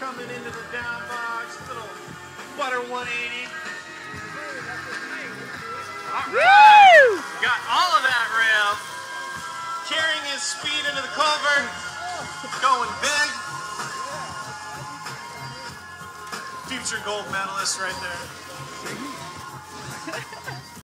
coming into the down box. Little butter 180. Woo! Got all of that rev. Carrying his speed into the culvert. Going big. Future gold medalist right there.